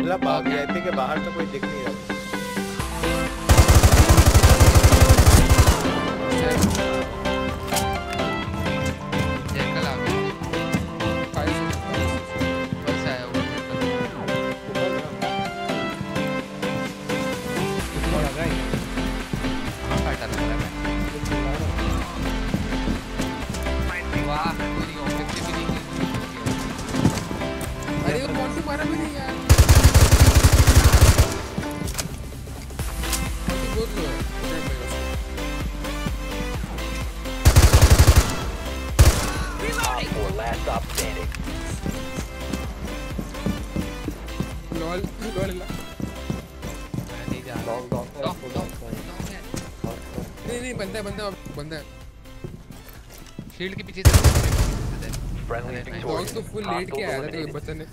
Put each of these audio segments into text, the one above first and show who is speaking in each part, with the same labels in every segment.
Speaker 1: बोला भाग गया थी कि बाहर तो कोई दिख नहीं रहा।
Speaker 2: बंदा है
Speaker 3: शील्ड के पीछे
Speaker 2: बॉक्स तो फुल लेट के आया था तो बच्चा ने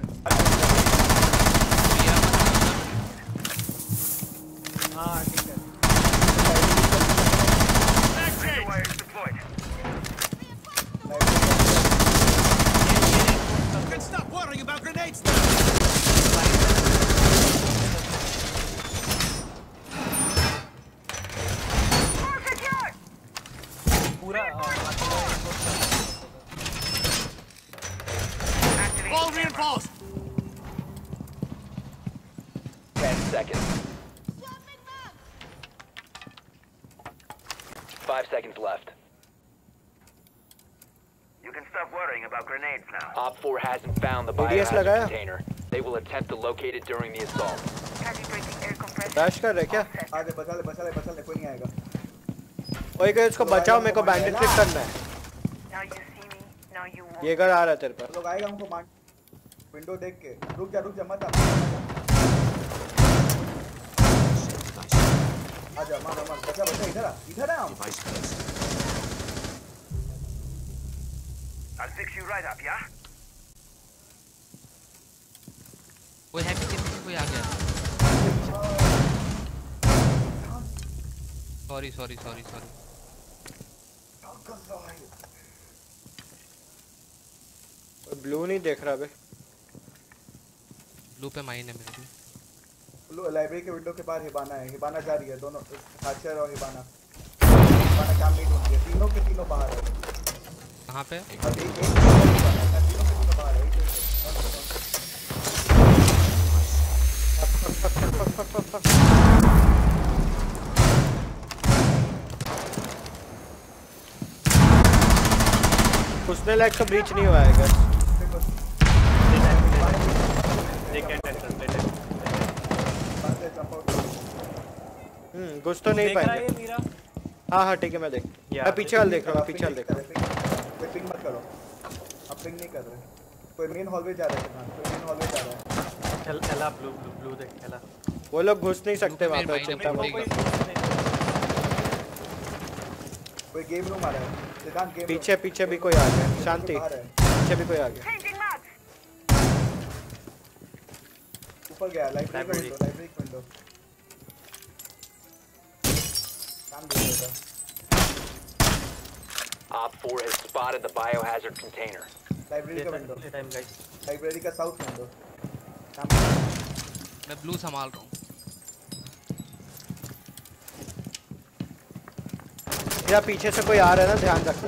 Speaker 1: हां ठीक है
Speaker 4: Let's stop worrying about grenades All reinforced.
Speaker 5: 10 seconds. 5 seconds left.
Speaker 6: You can stop worrying about grenades now.
Speaker 5: Op 4 hasn't found the biohazard container. They will attempt to locate it during the assault.
Speaker 1: Rush कर रहे क्या?
Speaker 7: आगे बचा ले कोई नहीं आएगा।
Speaker 1: ओए गाइस इसको बचाओ मेरे को बैंडेज फिक्स करना है। ये घर आ रहा है तेरे पास।
Speaker 7: लोग आएगा हमको मार विंडो देख के रुक जा मत आ आजा मार बचा इधर आ
Speaker 6: I'll fix you right up, yeah?
Speaker 3: वो हैप्पी के पीछे कोई आ गया। सॉरी
Speaker 1: ब्लू नहीं देख रहा बे।
Speaker 3: ब्लू पे माइन है मेरे को।
Speaker 7: लाइब्रेरी के विंडो के बाहर हिबाना जा रही है दोनों हाशिर और हिबाना काम नहीं ढूंढ रही है तीनों के तीनों बाहर है।
Speaker 3: कहां पे?
Speaker 7: तीनों के तीनों बाहर है।
Speaker 1: उसने लाइक तो ब्रीच नहीं हुआ है गाइस। घुस तो नहीं पाएंगे। हाँ ठीक है मैं पीछे वाल देख रहा हूँ पिंग
Speaker 7: मत करो अब पिंग नहीं कर रहे कोई मेन हॉलवे जा रहा है
Speaker 8: एला ब्लू देख एला
Speaker 1: वो लोग घुस नहीं सकते वहाँ पे चिंता मत करो।
Speaker 7: कोई गेम रूम आ रहा है सिद्धांत गेम
Speaker 1: पीछे भी कोई आ गया शांति पीछे भी कोई आ गया
Speaker 7: ऊपर गया library window
Speaker 5: Op 4 has spotted the biohazard container.
Speaker 7: Library का साउथ विंडो
Speaker 3: मैं ब्लू संभाल रहा हूँ।
Speaker 1: या पीछे से कोई आ रहा है ना ध्यान रखना।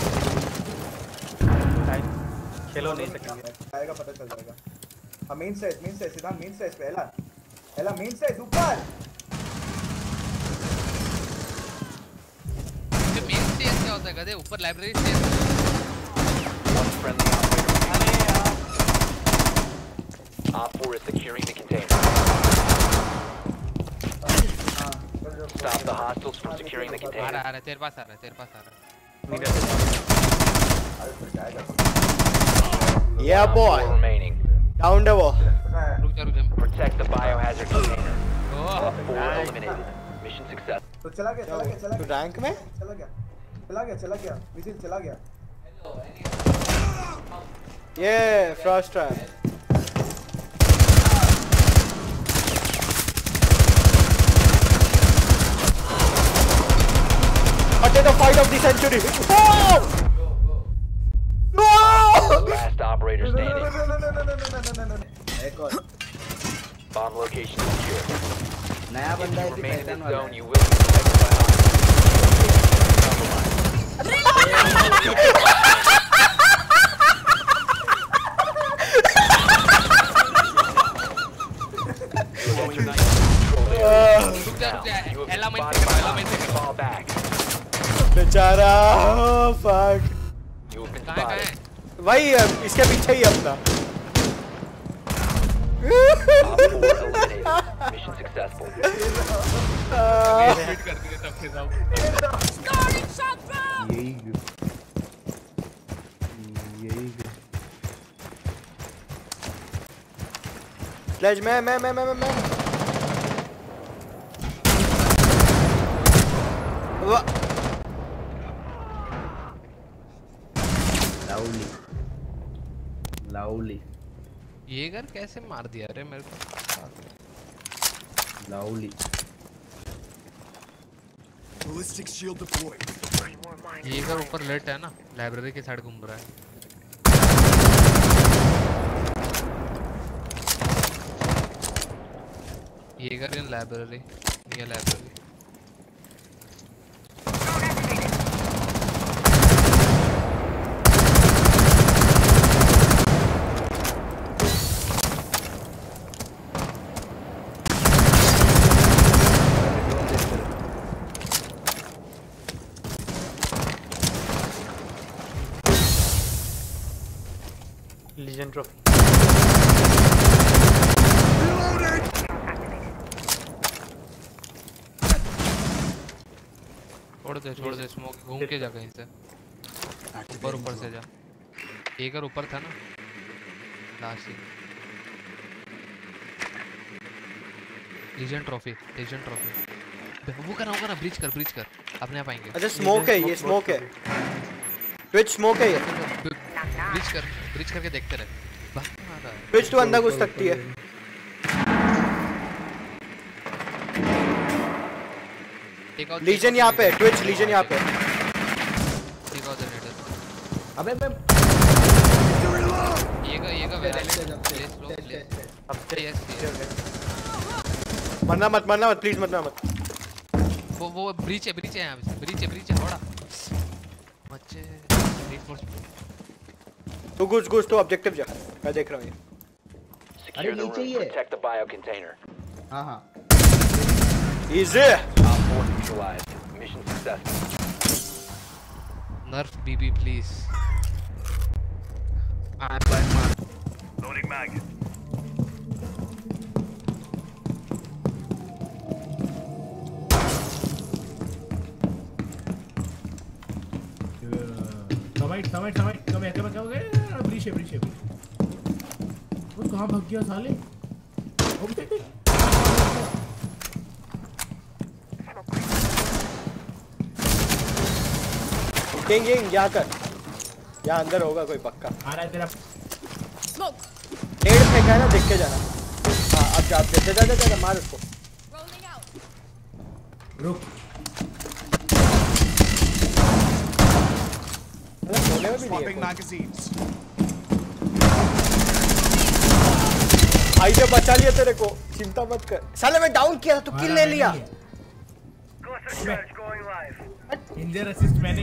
Speaker 8: खेलो नहीं सकेंगे
Speaker 7: आएगा पता चल जाएगा। हाँ मेन साइड सीधा मेन साइड पे एला मेन साइड ऊपर
Speaker 3: क्या होता है गधे ऊपर library stage
Speaker 5: Op 4 is securing the container. Stop the hostiles from securing the container.
Speaker 3: आ रहा है तेरे पास आ रहा है।
Speaker 1: Yeah boy.
Speaker 5: Remaining.
Speaker 1: Down the wall.
Speaker 3: रुक जा
Speaker 5: Protect the biohazard container. Op 4 eliminated. Mission success.
Speaker 7: तो चला गया
Speaker 1: तो रैंक में
Speaker 7: चला गया विजिल चला गया।
Speaker 1: ये frost trap At the fight of the century. Oh! No!
Speaker 5: Last operator standing.
Speaker 7: एक और
Speaker 5: Bomb location secure.
Speaker 7: नया
Speaker 5: If
Speaker 7: बंदा
Speaker 5: you
Speaker 7: है कि
Speaker 5: remain in
Speaker 7: पहचान
Speaker 5: this
Speaker 7: वाला
Speaker 5: zone,
Speaker 7: है?
Speaker 5: you will be detected by
Speaker 3: रुक जा एलामेंट
Speaker 5: fall back.
Speaker 1: बेचारा फक
Speaker 5: You have been
Speaker 3: कहां है
Speaker 5: spotted.
Speaker 1: भाई इसके पीछे ही अपना
Speaker 5: Op 4 eliminated. Mission successful.
Speaker 3: Wait कर दिए तब के सब
Speaker 7: यही
Speaker 1: स्लेज मैं वाह
Speaker 7: लाउली
Speaker 3: ये घर कैसे मार दिया रे मेरे को
Speaker 7: लाउली
Speaker 4: Ballistic shield deployed.
Speaker 3: ये घर ऊपर लेट है ना लाइब्रेरी के साइड घूम रहा है ये घर इन लाइब्रेरी ये लाइब्रेरी
Speaker 8: लीजेंड ट्रॉफी
Speaker 3: छोड़ दे स्मोक घूम के जा कहीं से ऊपर से जा एक घर ऊपर था ना लास्ट लीजेंड ट्रॉफी वो करना ब्रीच कर अपने आप आएंगे
Speaker 1: अच्छा स्मोक है ये स्मोक है ट्विच स्मोक है ये
Speaker 3: ब्रीच करके देखते रहे
Speaker 1: ट्विच तो अंदर घुस सकती है लीजन यहाँ पे ट्विच लीजन यहाँ पे
Speaker 7: अबे मैं
Speaker 3: ये का
Speaker 1: मरना मत प्लीज मरना मत
Speaker 3: वो ब्रीच है यहाँ पे ब्रीच है थोड़ा बच्चे
Speaker 1: तू घुस तो ऑब्जेक्टिव जा मैं देख रहा हूँ
Speaker 5: Secure the room. Protect the bio container.
Speaker 7: हाँ
Speaker 1: easy
Speaker 5: Op 4 neutralized. Mission successful.
Speaker 3: Nerf BB please.
Speaker 6: Loading mag.
Speaker 9: Come here. Breach है। वो कहाँ भाग गया साले?
Speaker 1: किंग यहाँ कर यहाँ अंदर होगा कोई पक्का
Speaker 9: आ रहा है तेरा
Speaker 1: नेड फेंका है ना देख के जाना हाँ अब जा मार उसको
Speaker 9: रुक
Speaker 4: Swapping magazines.
Speaker 1: भाई ने बचा लिया तेरे को चिंता मत कर साले मैं डाउन किया तो किल ले लिया
Speaker 9: इंजर असिस्ट मैंने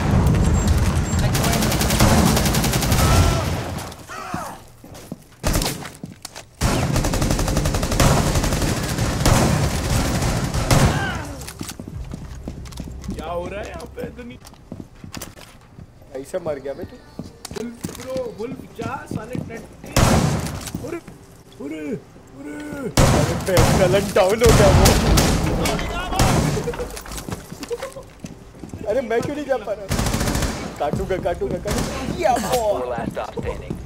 Speaker 9: क्या हो रहा है यहाँ पे दुनिया
Speaker 1: ऐसे मर गया बे तू
Speaker 9: वुल्फ जा साले नेट उरे
Speaker 1: गलत डाउन हो गया वो अरे मैं क्यों नहीं जा पा रहा काटूंगा या
Speaker 5: Four last stop standing.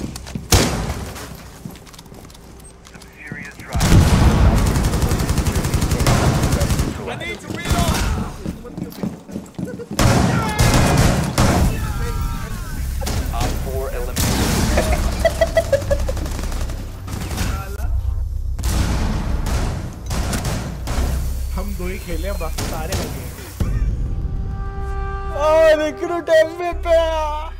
Speaker 6: Serious try.
Speaker 4: I need to reload.
Speaker 5: Op 4 eliminated.
Speaker 9: हम दो ही खेले हैं बाकी सारे हो गए
Speaker 1: रिक्रूट एमवी पे